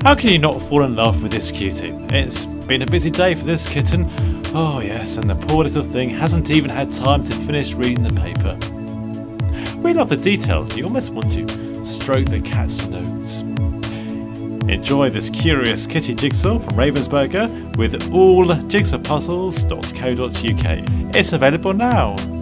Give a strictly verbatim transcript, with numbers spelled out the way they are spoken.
How can you not fall in love with this cutie? It's been a busy day for this kitten. Oh yes, and the poor little thing hasn't even had time to finish reading the paper. We love the detail, you almost want to stroke the cat's nose. Enjoy this curious kitty jigsaw from Ravensburger with all jigsaw puzzles dot co dot uk. It's available now.